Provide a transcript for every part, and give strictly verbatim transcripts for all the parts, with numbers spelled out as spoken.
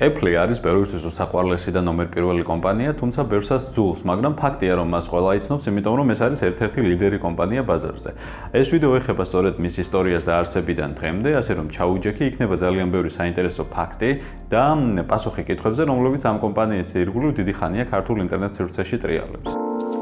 Apple არის ბევრისთვის უსაყვარლესი და ნომერ პირველი კომპანია, თუმცა ბევრსაც ძულს, მაგრამ ფაქტია, რომ მას ყველა იცნობს, იმიტომ რომ ეს არის ერთ-ერთი ლიდერი კომპანია ბაზარზე. ეს ვიდეო ეხება სწორედ მის ისტორიას და არსებიდან დღემდე, ასე რომ ჩაუჯექი, იქნება ძალიან ბევრი საინტერესო ფაქტი და პასუხი კითხვებზე, რომლებიც ამ კომპანიის ირგვლივ დიდი ხანია ქართულ ინტერნეტ სივრცეში ტრიალებს.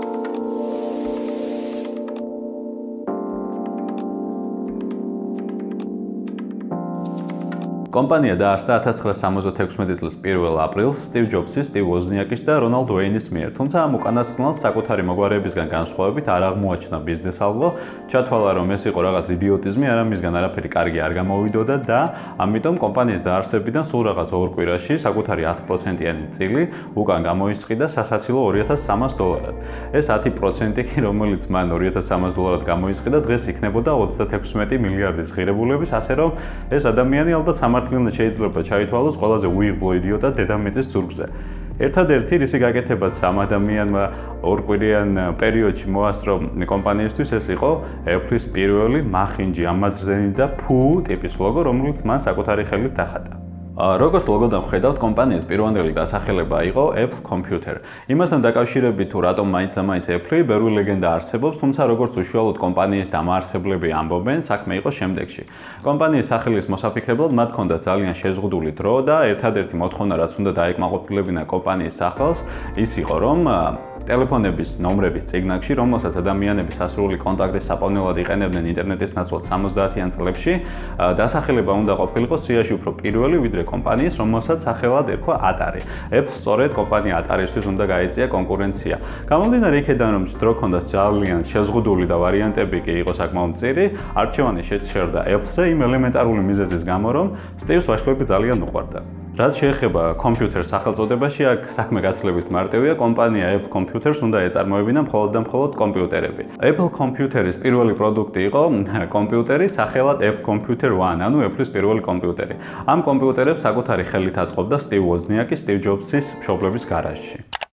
კომპანია დაარსდა ათას ცხრაასა სამოცდათექვსმეტი წლის პირველ აპრილს სტივ ჯობსის, სტივ ვოზნიაკის და რონალდ უეინის მიერ. თუმცა ამ უკანასკნელს საკუთარი მოგვარეებისგან განსხვავებით არ აღმოაჩინა ბიზნეს ალგო, ჩათვალა რომ ეს იყო რაღაც იდიოტიზმი, არა მისგან არაფერი კარგი არ გამოვიდოდა და ამიტომ კომპანიის დაარსებიდან სულ რაღაც ორ კვირაში საკუთარი ათი პროცენტიანი წილი უკან გამოისყიდა სასაცილო ორი ათას სამას დოლარად. ეს ათი პროცენტი, რომელიც მან ორი ათას სამას დოლარად გამოისყიდა, დღეს იქნებოდა ოცდათექვსმეტი მილიარდის ღირებულების, ასე რომ ეს ადამიანი ალბათ სამართლიანად შეიძლება ჩაითვალოს ყველაზე უიღბლო იდიოტად დედამიწის ზურგზე. ერთადერთი რისი გაკეთებაც ამ ადამიანმა ორკვირიან პერიოდში მოასწრო კომპანიისთვის ეს იყო Apple-ის პირველი მახინჯი, ამაზრზენი და ფუ ტიპის ლოგო, რომელიც მან საკუთარი ხელით დახატა. როგორც ლოგოდან ხედავთ, კომპანიის პირვანდელი დასახელება იყო Apple Computer. იმასთან დაკავშირებით თუ რატომ მაინც და მაინც Apple, ბევრი ლეგენდა არსებობს, თუმცა როგორც უშუალოდ კომპანიის დამაარსებლები ამბობენ, საქმე იყო შემდეგში. კომპანიის სახელის მოსაფიქრებლად მათ ჰქონდათ ძალიან შეზღუდული დრო და ერთადერთი მოთხოვნა, რაც უნდა დაეკმაყოფილებინა კომპანიის სახელს, ის იყო, რომ ტელეფონების ნომრების წიგნაკში, რომელსაც ადამიანები სასურველი კონტაქტის საპოვნელად იყენებდნენ ინტერნეტის ნაცვლად სამოცდაათიან წლებში, დასახელება უნდა ყოფილიყო სიაში უფრო პირველი, ვიდრე კომპანიის, რომელსაც სახელად ერქვა ატარი. Apple სწორედ კომპანია ატარისთვის უნდა გაეწია კონკურენცია. გამომდინარე იქედან, რომ დრო ჰქონდა ძალიან შეზღუდული და ვარიანტები კი იყო საკმაოდ მწირი, არჩევანი შეჩერდა Apple-ზე იმ ელემენტარული მიზეზის გამო, რომ Steve-ს ვაჟკვლები ძალიან უყვარდა. რაც შეეხება კომპიუტერს სახელწოდებაში, აქ საქმე გაცილებით მარტივია, კომპანია Apple Computers უნდა ეწარმოებინა მხოლოდ და მხოლოდ კომპიუტერები. Apple Computer-ის პირველი პროდუქტი იყო კომპიუტერი სახელად Apple Computer One, ანუ Apple-ის პირველი კომპიუტერი. ამ კომპიუტერებს საკუთარი ხელით აწყობდა სტივ ვოზნიაკი, სტივ ჯობსის მშობლების გარაჟში.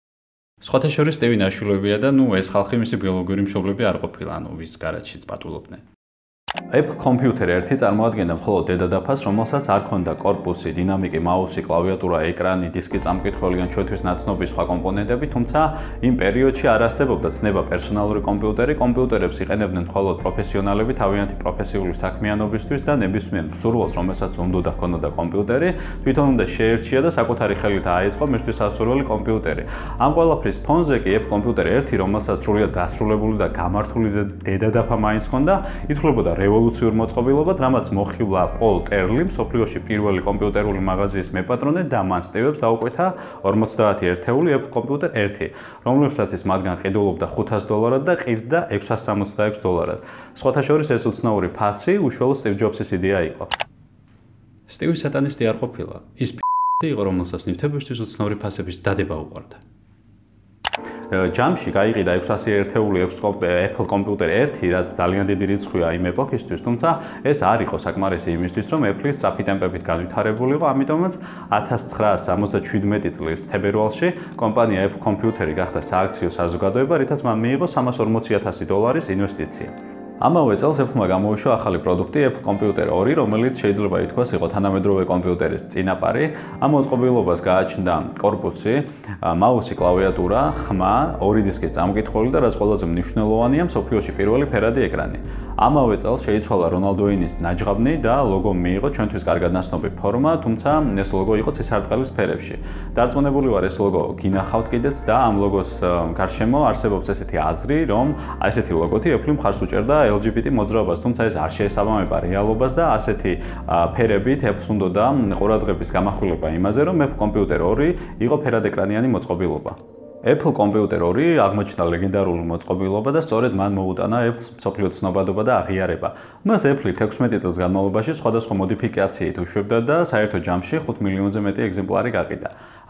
სხვათა შორის სტივი ნაშვილებია და ნუ ეს ხალხი მისი ბიოლოგიური მშობლები არ ყოფილა, ანუ ვის გარაჟშიც პატულობდნენ. Apple Computer ერთი წარმოადგენდა მხოლოდ დედადაფას, რომელსაც არ ჰქონდა კორპუსი, დინამიკი, მაუსი, კლავიატურა, ეკრანი, დისკის წამკითხველი ან ჩვენთვის ნაცნობი სხვა კომპონენტები, თუმცა იმ პერიოდში არ არსებობდა ცნება პერსონალური კომპიუტერი, კომპიუტერებს იყენებდნენ მხოლოდ პროფესიონალები თავიანთი პროფესიული საქმიანობისთვის და ნებისმიერ მსურველს, რომელსაც უნდა ჰქონოდა კომპიუტერი, თვითონ უნდა შეერჩია და საკუთარი ხელით აეწყო მისთვის სასურველი კომპიუტერი. ამ ყველაფრის ფონზე კი Apple Computer ერთი, რომელსაც სრულიად დასრულებული და გამართული დედადაფა მაინც ჰქონდა, ითვლებოდა რევოლუციურ მოწყობილობად, რამაც მოხიბლა პოლ ტერლი, მსოფლიოში პირველი კომპიუტერული მაღაზიის მეპატრონე და მან სტივებს დაუკვეთა ორმოცდაათი ერთეული Apple Computer ერთი, რომლებსაც ის მათგან ყიდულობდა ხუთას დოლარად და ყიდდა ექვსას სამოცდაექვსს დოლარად. სხვათა შორის ეს უცნაური ფასი უშუალოდ სტივ ჯობსის იდეა იყო. სტივი სატანისტი არ ყოფილა. ის პ***ი იყო, რომელსაც ნივთებისთვის უცნაური ფასების დადება უყვარდა. ჯამში გაიყიდა ექვსასი ერთეული Apple Computer ერთი, რაც ძალიან დიდი რიცხვია იმ ეპოქისთვის, თუმცა ეს არ იყო საკმარისი იმისთვის, რომ Apple-ის სწრაფი ტემპებით განვითარებულიყო, ამიტომაც ათას ცხრაასა სამოცდაჩვიდმეტი წლის თებერვალში კომპანია Apple Computer-ი გახდა სააქციო საზოგადოება, რითაც მან მიიღო სამას ორმოცი ათასი დოლარის ინვესტიცია. ამავე წელს Apple-მა გამოუშვა ახალი პროდუქტი Apple Computer ორი, რომელიც შეიძლება ითქვას იყო თანამედროვე კომპიუტერის წინაპარი. ამ მოწყობილობას გააჩნდა კორპუსი, მაუსი, კლავიატურა, ხმა, ორი დისკის წამკითხველი და რაც ყველაზე მნიშვნელოვანია, მსოფლიოში პირველი ფერადი ეკრანი. ამავე წელს შეიცვალა რონალდ უეინის ნაჯღაბნი და ლოგო მიიღო ჩვენთვის კარგად ნაცნობი ფორმა, თუმცა ეს ლოგო იყო ცისარტყელის ფერებში. დარწმუნებული ვარ, ეს ლოგო გინახავთ კიდეც და ამ ლოგოს გარშემო არსებობს ესეთი აზრი, რომ ესეთი ლოგოთი Apple მხარს უჭერდა L G B T მოძრაობას, თუმცა ეს არ შეესაბამება რეალობას და ასეთი ფერებით Apple-ს უნდოდა ყურადღების გამახვილება იმაზე, რომ Apple Computer ორი იყო ფერადეკრანიანი მოწყობილობა. Apple Computer ორი აღმოჩნდა ლეგენდარული მოწყობილობა და სწორედ მან მოუტანა Apple-ს მსოფლიო ცნობადობა და აღიარება. მას Apple თექვსმეტი წლის განმავლობაში სხვადასხვა მოდიფიკაციით უშვებდა და საერთო ჯამში ხუთ მილიონზე მეტი ეგზემპლარი გაყიდა.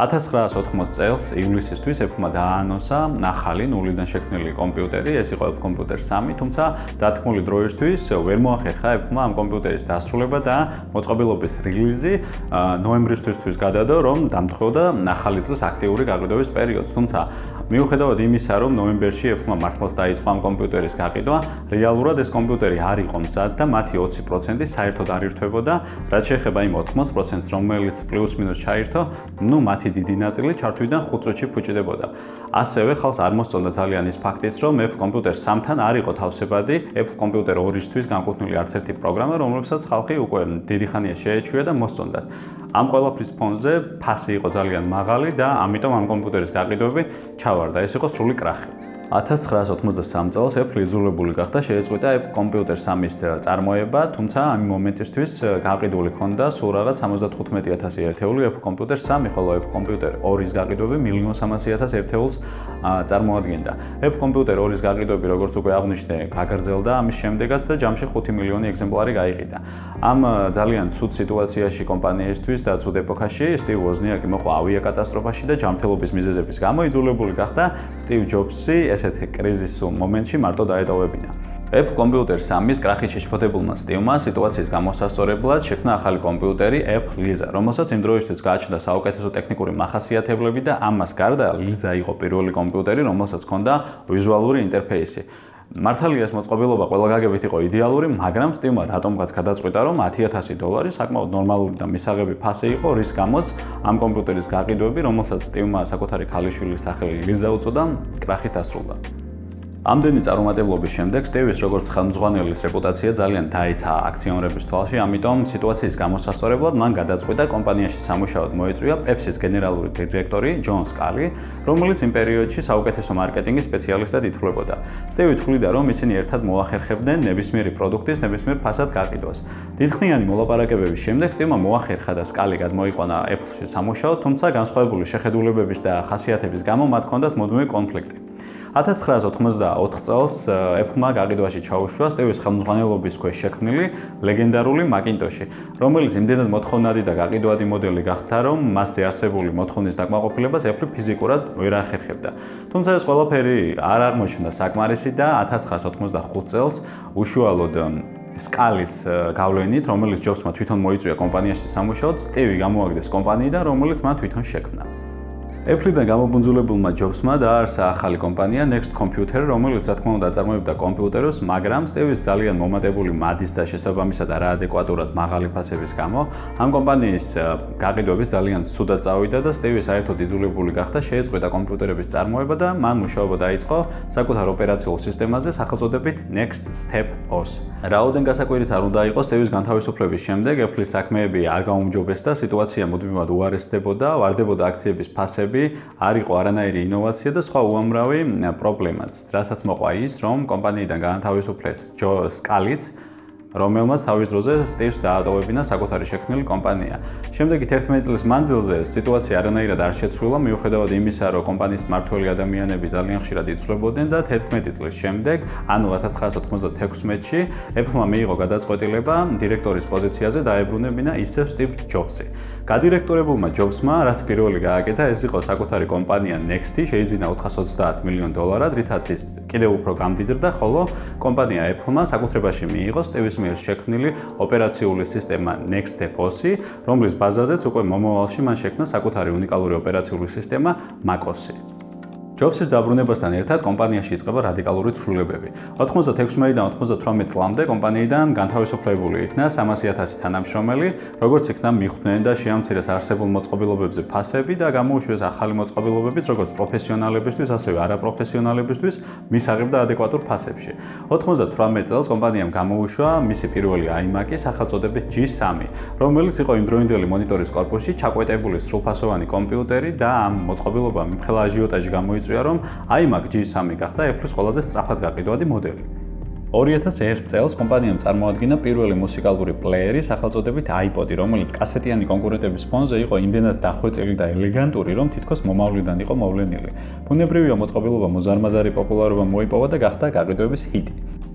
ათას ცხრაას ოთხმოცი წელს ივლისისთვის Apple-მა დააანონსა ახალი ნულიდან შექმნილი კომპიუტერი, ეს იყო Apple Computer სამი, თუმცა დათქმული დროისთვის ვერ მოახერხა Apple-მა ამ კომპიუტერის დასრულება და მოწყობილობის რელიზი ნოემბრისთვის გადადო, რომ დამთხოვდა ახალი წლის აქტიური გაყიდვების პერიოდს. თუმცა მიუხედავად იმისა, რომ ნოემბერში Apple-მა მართლაც დაიწყო ამ კომპიუტერის გაყიდვა, რეალურად ეს კომპიუტერი არ იყო მზად და მათი ოცი პროცენტი საერთოდ არ ირთვებოდა, რაც შეეხება იმ ოთხმოცი პროცენტს, რომელიც პლუს მინუს ჩაირთო, ნუ მათი დიდი ნაწილი ჩართვიდან ხუთ წუთში ფუჭდებოდა. ასევე ხალხს არ მოსწონდა ძალიან ის ფაქტიც, რომ Apple Computer სამთან არ იყო თავსებადი Apple Computer ორისთვის განკუთვნილი არც ერთი პროგრამა, რომლებსაც ხალხი უკვე დიდი ხანია შეეჩვია და მოსწონდათ. ამ ყველაფრის ფონზე ფასი იყო ძალიან მაღალი და ამიტომ ამ კომპიუტერის გაყიდვები ჩავარდა. ეს იყო სრული კრახი. ათას ცხრაას ოცდამოცდასამ წელს Apple იძულებული გახდა შეეწყვიტა Apple Computer სამის წარმოება, თუმცა ამ მომენტისთვის გაყიდული ჰქონდა სულ რაღაც სამოცდათხუთმეტი ათასი ერთეული Apple Computer სამი, ხოლო Apple Computer ორის გაყიდვები მილიონ სამასი ათას ერთეულს წარმოადგენდა. Apple Computer ორის გაყიდვები, როგორც უკვე აღვნიშნე, გაგრძელდა ამის შემდეგაც და ჯამში ხუთი მილიონი ეგზემპლარი გაიყიდა. ამ ძალიან ცუდ სიტუაციაში კომპანიისთვის და ცუდ ეპოქაში Steve Wozniak მოყვა ავიაკატასტროფაში და ჯანმრთელობის მიზეზების გამო იძულებული გახდა Steve Jobs-ი ესეთი კრიზისულ მომენტში მარტო დაეტოვებინა. Apple Computer სამის კრახით შეშფოთებულმა Steve-მა სიტუაციის გამოსასწორებლად შექმნა ახალი კომპიუტერი Apple Lisa, რომელსაც იმ დროისთვის გააჩნდა საუკეთესო ტექნიკური მახასიათებლები და ამას გარდა Lisa იყო პირველი კომპიუტერი, რომელსაც ჰქონდა ვიზუალური ინტერფეისი. მართალია ეს მოწყობილობა ყველა გაგებით იყო იდეალური, მაგრამ Steve-მა რატომღაც გადაწყვიტა, რომ ათი ათასი დოლარი საკმაოდ ნორმალური და მისაღები ფასი იყო, რის გამოც ამ კომპიუტერის გაყიდვები, რომელსაც Steve-მა საკუთარი ქალიშვილის სახელი Lisa უწოდა, კრახით დასრულდა. ამდენი წარუმატებლობის შემდეგ Steve-ის როგორც ხელმძღვანელის რეპუტაცია ძალიან დაეცა აქციონერების თვალში, ამიტომ სიტუაციის გამოსასწორებლად მან გადაწყვიტა კომპანიაში სამუშაოდ მოეწვია Pepsi-ის გენერალური დირექტორი John Scully, რომელიც იმ პერიოდში საუკეთესო მარკეტინგის სპეციალისტად ითვლებოდა. Steve თვლიდა, რომ ისინი ერთად მოახერხებდნენ ნებისმიერი პროდუქტის ნებისმიერ ფასად გაყიდვას. დიდხნიანი მოლაპარაკებების შემდეგ Steve-მა მოახერხა და Scully გადმოიყვანა Apple-ში სამუშაოდ, თუმცა განსხვავებული შეხედულებების და ხასიათების გამო მათ ჰქონდათ მუდმივი კონფლიქტი. ათას ცხრაას ოცდამოცდაოთხ წელს Apple-მა გაყიდვაში ჩაუშვა Steve-ის ხელმძღვანელობის ქვეშ შექმნილი ლეგენდარული Macintosh-ი, რომელიც იმდენად მოთხოვნადი და გაყიდვადი მოდელი გახდა, რომ მასზე არსებული მოთხოვნის დაკმაყოფილებას Apple ფიზიკურად ვერ ახერხებდა. თუმცა ეს ყველაფერი არ აღმოჩნდა საკმარისი და ათას ცხრაას ოცდამოცდახუთ წელს უშუალოდ Scully-ის გავლენით, რომელიც Jobs-მა თვითონ მოიწვია კომპანიაში სამუშაოდ, Steve გამოაგდეს კომპანიიდან, რომელიც მან თვითონ შექმნა. Apple-დან გამობუნძულებულმა Jobs-მა დააარსა ახალი კომპანია Next Computer, რომელიც რა თქმა უნდა აწარმოებდა კომპიუტერებს, მაგრამ Steve-ის ძალიან მომატებული მადის და შესაბამისად არაადეკვატურად მაღალი ფასების გამო ამ კომპანიის გაყიდვების ძალიან ცუდად წავიდა და Steve საერთოდ იძულებული გახდა შეეწყვეტა კომპიუტერების წარმოება და მან მუშაობა დაიწყო საკუთარ ოპერაციულ სისტემაზე სახელწოდებით Next Step O S. რაოდენ გასაკვირიც არ უნდა იყოს Steve-ის განთავისუფლების შემდეგ Apple-ის საქმეები არ გაუმჯობესდა, სიტუაცია მუდმივად უარესდებოდა, ვარდებოდა აქციების ფასები, არ იყო არანაირი ინოვაცია და სხვა უამრავი პრობლემაც, რასაც მოყვა ის, რომ კომპანიიდან გაანთავისუფლეს Joe Scully-ც, რომელმაც თავის დროზე Steve-ს დაატოვებინა საკუთარი შექმნილი კომპანია. შემდეგი თერთმეტი წლის მანძილზე სიტუაცია არანაირად არ შეცვლილა, მიუხედავად იმისა, რომ კომპანიის მმართველი ადამიანები ძალიან ხშირად იცვლებოდნენ და თერთმეტი წლის შემდეგ, ანუ ათას ცხრაას ოცდამოცდათექვსმეტში, Apple-მა მიიღო გადაწყვეტილება დირექტორის პოზიციაზე დაებრუნებინა ისევ Steve Jobs-ი. გადირექტორებულმა Jobs-მა, რაც პირველი გააკეთა, ეს იყო საკუთარი კომპანია Next-ი, შეიძინა ოთხას ოცდაათ მილიონ დოლარად, რითაც ის კიდევ უფრო გამდიდრდა, ხოლო კომპანია Apple-მა საკუთრებაში მიიღო Steve-ის მიერ შექმნილი ოპერაციული სისტემა Next Step O S-ი, რომლის ბაზაზეც უკვე მომავალში მან შექმნა საკუთარი უნიკალური ოპერაციული სისტემა Mac O S-ი. Jobs-ის დაბრუნებასთან ერთად კომპანიაში იწყება რადიკალური ცვლილებები. ოცდათექვსმეტიდან ოცდათვრამეტ წლამდე კომპანიიდან განთავისუფლებული იქნა სამასი ათასი თანამშრომელი, როგორც იქნა მიხვდნენ და შეამცირეს არსებულ მოწყობილობებზე ფასები და გამოუშვეს ახალი მოწყობილობებიც, როგორც პროფესიონალებისთვის, ასევე არაპროფესიონალებისთვის, მისაღებ და ადეკვატურ ფასებში. ოცდათვრამეტ წელს კომპანიამ გამოუშვა მისი პირველი iMac-ი სახელწოდებით G სამი, რომელიც იყო იმდროინდელი მონიტორის კორპუსში ჩაკვეტებული სრულფასოვანი კომპიუტერი და ამ მოწყობილობამ იმხელა აჟიოტაჟი გამოიწვია, რომ iMac G სამი გახდა Apple-ის ყველაზე სწრაფად გაყიდვადი მოდელი. ორი ათას ერთ წელს კომპანიამ წარმოადგინა პირველი მუსიკალური პლეიერი სახელწოდებით iPod-ი, რომელიც კასეტიანი კონკურენტების ფონზე იყო იმდენად დახვეწილი და ელეგანტური, რომ თითქოს მომავლიდან იყო მოვლენილი. ბუნებრივია მოწყობილობა მოზარმაზარი პოპულარობა მოიპოვა და გახდა გაყიდვების ჰიტი.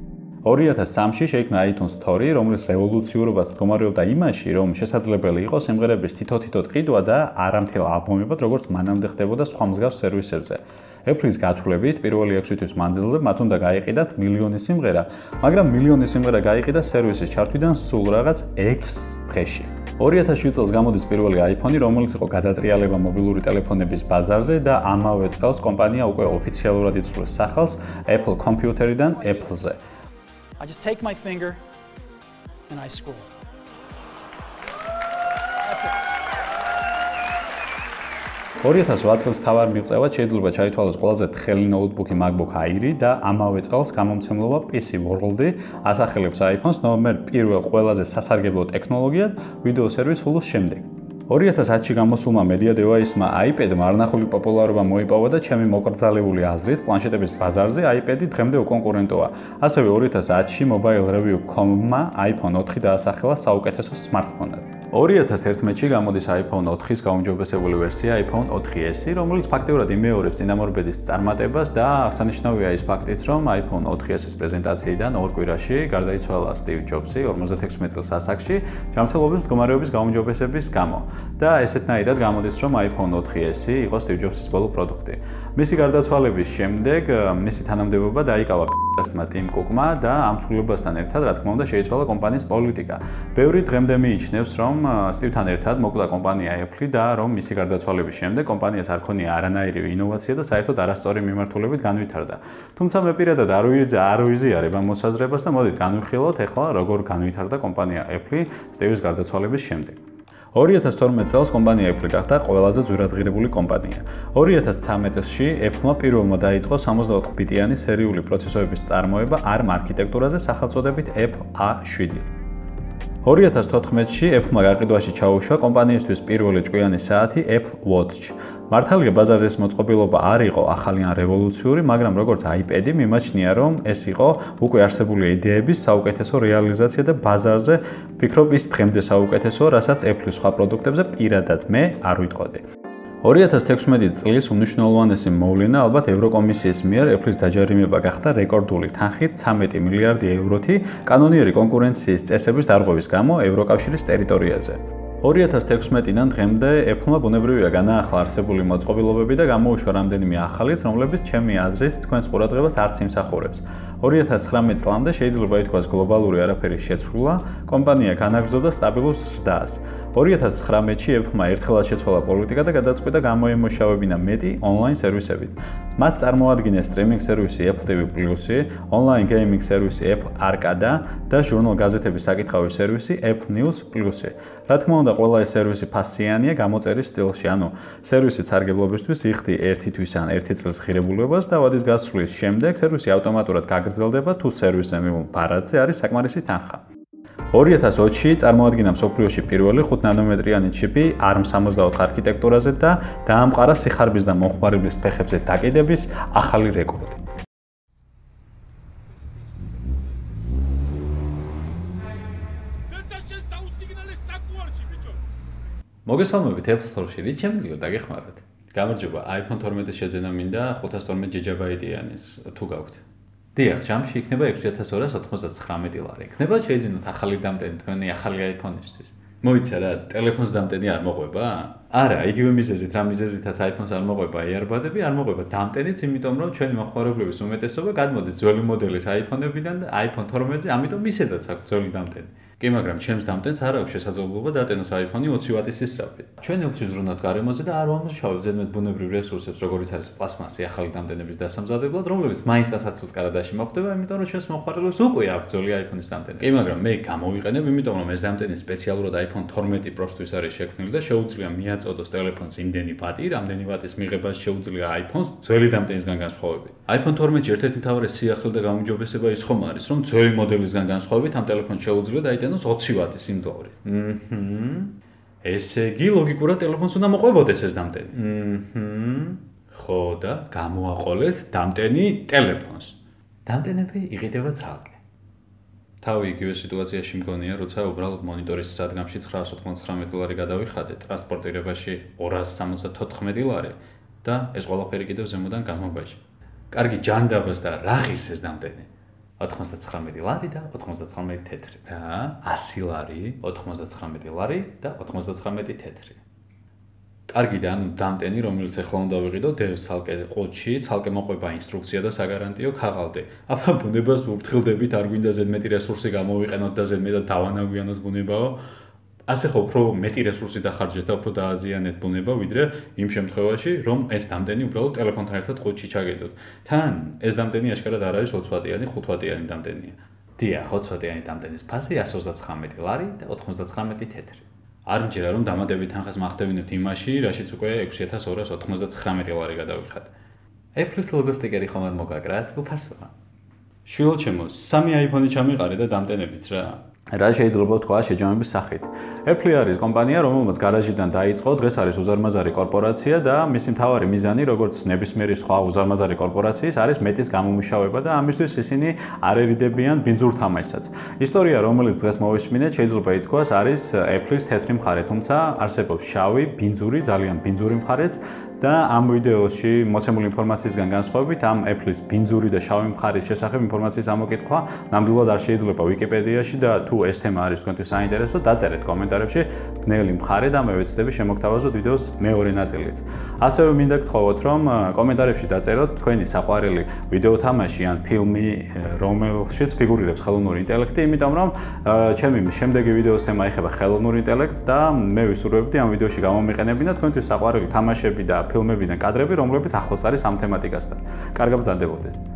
ორი ათას სამში შეიქმნა iTunes Store, რომლის რევოლუციურობას მდგომარეობდა იმაში, რომ შესაძლებელი იყო სიმღერების თითო-თითოდ ყიდვა და არამთელ ალბომებად, როგორც მანამდე ხდებოდა სხვა მსგავს სერვისებზე. Apple-ის გათვლებით, პირველი ექვსი თვის მანძილზე მათ უნდა გაიყიდათ მილიონი სიმღერა, მაგრამ მილიონი სიმღერა გაიყიდა სერვისის ჩართვიდან სულ რაღაც ექვს დღეში. ორი ათას შვიდ წელს გამოდის პირველი iPhone-ი, რომელიც იყო გადატრიალება მობილური ტელეფონების ბაზარზე და ამავე წელს კომპანია უკვე ოფიციალურად იცვლის სახელს Apple Computer-დან Apple-ზე. I just take my finger and I scroll. ორი ათას ოთხ წელს თავარ მიღწევად შეიძლება ჩაითვალოს ყველაზე თხელი ნოუთბუქი MacBook Air-ი და ამავე წელს გამომცემლობა P C World-ი ასახელებს iPhone-ს ნომერ პირველ ყველაზე სასარგებლო ტექნოლოგიად ვიდეო სერვის Hulu-ს შემდეგ. ორი ათას ათში გამოსულმა media device-მა iPad-მა არნახული პოპულარობა მოიპოვა და ჩემი მოკრძალებული აზრით, პლანშეტების ბაზარზე iPad-ი დღემდე უკონკურენტოა. ასევე ორი ათას ათში Mobile Review dot com-მა iPhone ოთხი დაასახელა საუკეთესო smartphone-ად. ორი ათას ერთმეტში გამოდის iPhone ოთხის გაუმჯობესებული ვერსია iPhone ოთხი S, რომელიც ფაქტიურად იმეორებს წინამორბედის წარმატებას და აღსანიშნავია ის ფაქტიც, რომ iPhone ოთხი S-ის პრეზენტაციიდან ორ კვირაში გარდაიცვალა Steve Jobs-ი ორმოცდათექვსმეტ წელს ასაკში ჯანმრთელობის მდგომარეობის გაუმჯობესების გამო. და ესეთნაირად გამოდის, რომ iPhone ოთხი S-ი იყო Steve Jobs-ის ბოლო პროდუქტი. მისი გარდაცვალების შემდეგ მისი თანამდებობა დაიკავა პ-მა Tim Cook-მა და ამ ცვლილებასთან ერთად, რა თქმა უნდა, შეიცვალა კომპანიის პოლიტიკა. ბევრი დღემდე მიიჩნევს, რომ Steve-თან ერთად მოკლა კომპანია Apple და რომ მისი გარდაცვალების შემდეგ კომპანიას არ ქონია არანაირი ინოვაცია და საერთოდ არასწორი მიმართულებით განვითარდა. თუმცა მე პირადად არ ვიზიარებ ამ მოსაზრებას და მოდით განვიხილოთ ახლა როგორ განვითარდა კომპანია Apple Steve-ის გარდაცვალების შემდეგ. ორი ათას თორმეტ წელს კომპანია Apple გახდა ყველაზე ძვირადღირებული კომპანია. ორი ათას ცხრამეტში Apple-მა პირველმა დაიწყო სამოცდაოთხ ბიტიანი სერიული პროცესორების წარმოება ARM არქიტექტურაზე სახელწოდებით Apple A შვიდი. ორი ათას თოთხმეტში Apple-მა გაყიდვაში ჩაუშვა კომპანიისთვის პირველი ჭკვიანი საათი Apple Watch. მართალია ბაზარზე მოწყობილობა არ იყო ახალი ან რევოლუციური, მაგრამ როგორც iPad-ი მიმაჩნია, რომ ეს იყო უკვე არსებული იდეების საუკეთესო რეალიზაცია და ბაზარზე ვფიქრობ ის დღემდე საუკეთესოა, რასაც Apple-ის სხვა პროდუქტებზე პირადად მე არ ვიტყოდი. ორი ათას თექვსმეტი წლის უმნიშვნელოვანესი მოვლენა ალბათ ევროკომისიის მიერ Apple-ის დაჯერიმება გახდა რეკორდული თანხით ცამეტი მილიარდი ევროთი კანონიერი კონკურენციის წესების დარღვევის გამო ევროკავშირის ტერიტორიაზე. ორი ათას თექვსმეტიდან დღემდე Apple-მა ბუნებრივია განაახლა არსებული მოწყობილობები და გამოუშვა რამდენიმე ახალიც, რომლებიც ჩემი აზრით თქვენს ყურადღებას არც იმსახურებს. ორი ათას ცხრამეტ წლამდე შეიძლება ითქვას გლობალური არაფერი შეცვლა, კომპანია განაგრძობდა სტაბილურ ზრდას. ორი ათას ცხრამეტში Apple-მა ერთხელაც შეცვალა პოლიტიკა და გადაწყვიტა გამოემუშავებინა მეტი ონლაინ სერვისებით. მათ წარმოადგინეს სტრიმინგ სერვისი Apple T V Plus-ი, ონლაინ გეიმინგ სერვისი Apple Arcade და ჟურნალ-გაზეთების საკითხავი სერვისი Apple News Plus-ი. რა თქმა უნდა, ყველა ეს სერვისი ფასიანია გამოწერის სტილში, ანუ სერვისი სარგებლობისთვის იხდი ერთი თვის ან ერთი წლის ღირებულებას და ვადის გასვლის შემდეგ სერვისი ავტომატურად გაგრძელდება თუ სერვისზე მიმოვალ ბარათზე არის საკმარისი თანხა. ორი ათას ოცში წარმოადგინა მსოფლიოში პირველი ხუთ ნანომეტრიანი ჩიპი ARM სამოცდაოთხ არქიტექტურაზე და დაამყარა სიხარბის და მომხმარებლის ფეხებზე დაკიდების ახალი რეკორდი. მოგესალმებით Apple Store-ში, რით შემიძლია დაგეხმაროთ? გამარჯობა, iPhone თორმეტის შეძენა მინდა ხუთას თორმეტ ჯიგაბაიტიანის თუ გაქვთ. დიახ, ჯამში იქნება ექვსი ათას ორას ოცდათვრამეტი ლარი. იქნება შეიძინოთ ახალი დამტენი თქვენი ახალი iPhone-ისთვის. მოიცა რა, ტელეფონს დამტენი არ მოყვება? არა, იგივე მიზეზით, რა მიზეზითაც iPhone-ს არ მოყვება earbud-ები, არ მოყვება დამტენიც, იმიტომ რომ ჩვენი მომხმარებლების უმეტესობა გადმოდის ძველი მოდელის iPhone-ებიდან და iPhone თორმეტზე, ამიტომ ისედაც აქვს ძველი დამტენი. კი, მაგრამ ჩემს დამტენს არ აქვს შესაძლებლობა დატენოს iPhone-ი ოცი ვატის სისწრაფით. ჩვენ ელჩით ზრუნავთ გარემოზე და არ ვამუშავებთ ზედმეტ ბუნებრივ რესურსებს, როგორიც არის პლასმასი ახალი დამტენების დასამზადებლად, რომლებიც მაინც დასაცულს კარადაში მოხდება, იმიტომ რომ ჩვენს მომხმარებლებს უკვე აქვს ძველი iPhone-ის დამტენი. კი, მაგრამ მე გამოვიყენებ, იმიტომ რომ ეს დამტენი სპეციალურად iPhone თორმეტი Pro-თვის არის შექმნილი და შეუძლია მიაწოდოს ტელეფონს იმდენი ვატი, რამდენი ვატის მიღებას შეუძლია iPhone-ს ძველი დამტენისგან განსხვავებით. iPhone თორმეტში ერთ-ერთი მთავარი სიახლე და გაუმჯობესება ის ხომ არის, რომ ძველი მოდელისგან განსხვავებით ამ ტელეფონს შეუძლია დაიტანოს ოცი ვატის სიმძლავრე. ჰმმ. ესე იგი, ლოგიკურად ტელეფონს უნდა მოყვებოდეს ეს დამტენი. ჰმმ. ხო და გამოაყოლეთ დამტენი ტელეფონს. დამტენები იყიდება ცალკე. თავი იგივე სიტუაციაში მგონია, როცა უბრალოდ მონიტორის სადგამში ცხრაას ოთხმოცდათვრამეტი ლარი გადავიხადე, ტრანსპორტირებაში ორას სამოცდათოთხმეტი ლარი და ეს ყველაფერი კიდევ ზემოდან გამობაჭი. კარგი ჯანდაბას და რა ღირს ეს დამტენი? ოცდათხმეტი ლარი და ოცდათხმეტი თეთრი. რა? ასი ლარი, ოცდათხმეტი ლარი და ოცდათხმეტი თეთრი. კარგი და ანუ დამტენი, რომელიც ახლა უნდა ვიყიდო, დევს ცალკე ყუთში, ცალკე მოყვება ინსტრუქცია და საგარანტიო ქაღალდი. აბა ბუნებას ვუფრთხილდებით, არ გვინდა ზედმეტი რესურსი გამოვიყენოთ და ზედმეტად დავანაგვიანოთ ბუნებაო. ასე ხო, უფრო მეტი რესურსი დახარჯეთ და უფრო დააზიანეთ ბუნება, ვიდრე იმ შემთხვევაში, რომ ეს დამტენი უბრალოდ ტელეფონთან ერთად ყუთში ჩაგედოთ. თან ეს დამტენი აშკარად არ არის ოცდაათი ვატიანი, ხუთი ვატიანი დამტენია. დიახ, ოცი ვატიანი დამტენის ფასი εκατს ოცდათხმეტი ლარი და ოცდათხმეტი თეთრი. არ მჯერა რომ დამატებით თანხას მახდევინებთ იმაში, რაშიც უკვე ექვსი ათას ორას ოთხმოცდათხრამეტი ლარი გადავიხად. Apple's logo sticker-ი ხომ არ მოგაგრათ? უფასოა. შვილჩემო, სამი iPhone-ი ჩამიყარე და დამტენებით რა. რა შეიძლება ვთქვა შეჯამების სახით. Apple არის კომპანია, რომელმაც გარაჟიდან დაიწყო, დღეს არის უზარმაზარი კორპორაცია და მისი მთავარი მიზანი, როგორც ნებისმიერი სხვა უზარმაზარი კორპორაციის, არის მეტის გამომუშავება და ამისთვის ისინი არ ერიდებიან ბინძურ თამაშსაც. ისტორია, რომელიც დღეს მოვისმინეთ, შეიძლება ითქვას, არის Apple-ის თეთრი მხარე, თუმცა არსებობს შავი, ბინძური, ძალიან ბინძური მხარეც და ამ ვიდეოში მოცემული ინფორმაციისგან განსხვავებით, ამ Apple-ის ბინძური და შავი მხარის შესახებ ინფორმაციის ამოკითხვა ნამდვილად არ შეიძლება Wikipedიაში და თუ ეს თემა არის თქვენთვის საინტერესო, დაწერეთ კომენტარებში ბნელი მხარე და მე ვეცდები შემოგთავაზოთ ვიდეოს მეორე ნაწილიც. ასევე მინდა გთხოვოთ, რომ კომენტარებში დაწეროთ თქვენი საყვარელი ვიდეო თამაში ან ფილმი, რომელშიც ფიგურირებს ხელოვნური ინტელექტი, იმიტომ რომ ჩემი შემდეგი ვიდეოს თემა ეხება ხელოვნურ ინტელექტს და მე ვისურვებდი ამ ვიდეოში გამომიყენებინა თქვენთვის საყვარელი თამაშები და ფილმებიდან კადრები, რომლებიც ახლოს არის ამ თემატიკასთან. კარგად ბრძანდებოდეთ.